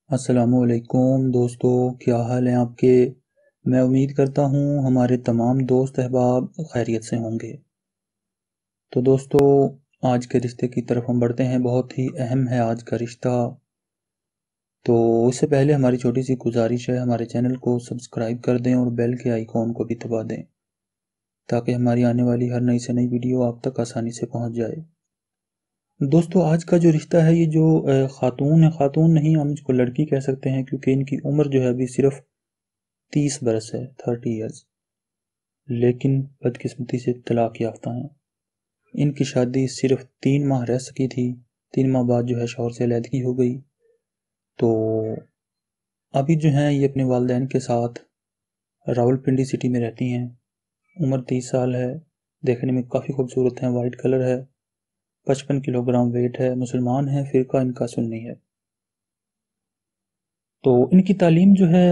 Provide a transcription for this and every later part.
السلام علیکم دوستو، کیا حال ہیں آپ کے؟ میں امید کرتا ہوں ہمارے تمام دوست احباب خیریت سے ہوں گے۔ تو دوستو، آج کے رشتے کی طرف ہم بڑھتے ہیں۔ بہت ہی اہم ہے آج کا رشتہ۔ تو اس سے پہلے ہماری چھوٹی سی گزارش ہے، ہمارے چینل کو سبسکرائب کر دیں اور بیل کے آئیکن کو بھی دبا دیں تاکہ ہماری آنے والی ہر نئی سے نئی ویڈیو آپ تک آسانی سے پہنچ جائے۔ دوستو، آج کا جو رشتہ ہے، یہ جو خاتون ہے، خاتون نہیں ہم اس کو لڑکی کہہ سکتے ہیں، کیونکہ ان کی عمر جو ہے ابھی صرف 30 برس ہے، 30 ایئرز، لیکن بدقسمتی سے طلاق یافتہ ہیں۔ ان کی شادی صرف 3 ماہ رہ سکی تھی، 3 ماہ بعد جو ہے شوہر سے علیحدگی ہو گئی۔ تو ابھی جو ہیں یہ اپنے والدین کے ساتھ راولپنڈی سٹی میں رہتی ہیں۔ عمر 30 سال ہے، دیکھنے میں کافی خوبصورت ہیں، وائٹ کلر ہے، 55 کلو گرام ویٹ ہے، مسلمان ہیں، فرقہ ان کا سنی ہے۔ تو ان کی تعلیم جو ہے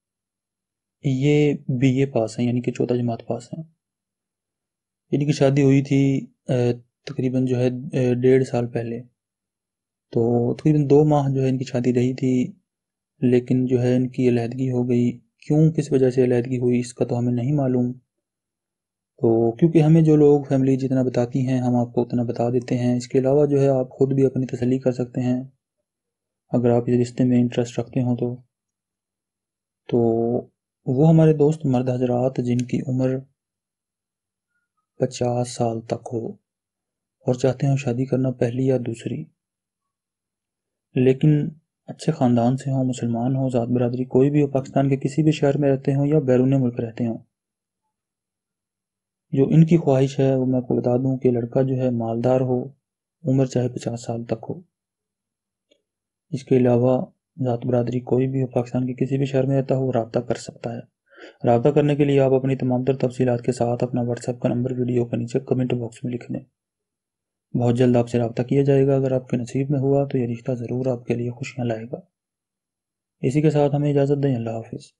یہ BA پاس ہیں، یعنی کہ 14 جماعت پاس ہیں۔ ان کی شادی ہوئی تھی تقریباً جو ہے 1.5 سال پہلے۔ تو تقریباً 2 ماہ جو ہے ان کی شادی رہی تھی، لیکن جو ہے ان کی علیحدگی ہو گئی۔ کیوں، کس وجہ سے علیحدگی ہوئی، اس کا تو ہمیں نہیں معلوم۔ تو کیونکہ ہمیں جو لوگ فیملی جتنا بتاتی ہیں ہم آپ کو اتنا بتا دیتے ہیں۔ اس کے علاوہ جو ہے آپ خود بھی اپنی تسلی کر سکتے ہیں اگر آپ اس رشتے میں انٹرسٹ رکھتے ہوں تو وہ ہمارے دوست مرد حضرات جن کی عمر 50 سال تک ہو اور چاہتے ہیں شادی کرنا پہلی یا دوسری، لیکن اچھے خاندان سے ہوں، مسلمان ہوں، ذات برادری کوئی بھی ہو، پاکستان کے کسی بھی شہر میں رہتے ہوں یا بیرون ملک رہتے ہوں، جو ان کی خواہش ہے وہ میں آپ کو بتا دوں کہ لڑکا جو ہے مالدار ہو، عمر چاہے 50 سال تک ہو۔ اس کے علاوہ ذات برادری کوئی بھی ہو، پاکستان کے کسی بھی شہر میں رہتا ہو، رابطہ کر سکتا ہے۔ رابطہ کرنے کے لیے آپ اپنی تمام تر تفصیلات کے ساتھ اپنا واٹس ایپ کا نمبر ویڈیو کے نیچے کمنٹ باکس میں لکھ دیں۔ بہت جلد آپ سے رابطہ کیا جائے گا۔ اگر آپ کے نصیب میں ہوا تو یہ رشتہ ضرور آپ کے لیے خوشیاں لائے گا۔ اسی کے ساتھ ہمیں اجازت دیں، اللہ حافظ۔